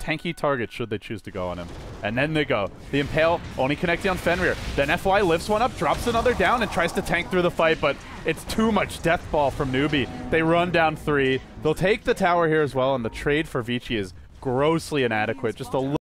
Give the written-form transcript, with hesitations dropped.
tanky target should they choose to go on him. And then they go. The Impale only connecting on Fenrir. Then FY lifts one up, drops another down, and tries to tank through the fight, but it's too much death ball from Newbie. They run down 3. They'll take the tower here as well, and the trade for Vici is grossly inadequate. Just a